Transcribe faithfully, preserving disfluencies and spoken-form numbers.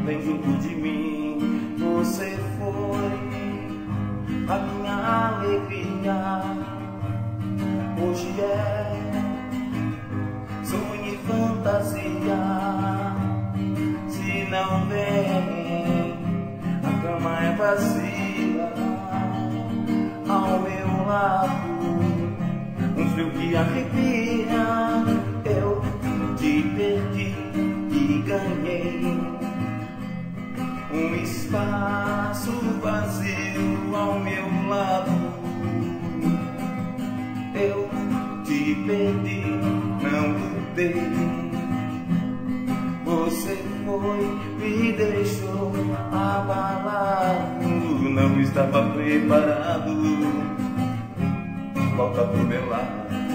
bem junto de mim. Você foi a minha alegria, hoje é sonho e fantasia. Se não vem, a cama é vazia. Ao meu lado, um frio que arrepia. Eu te perdi e ganhei um espaço vazio ao meu lado. Eu te perdi, não mudei. Você foi, me deixou abalado. Não estava preparado. Volta pro meu lado.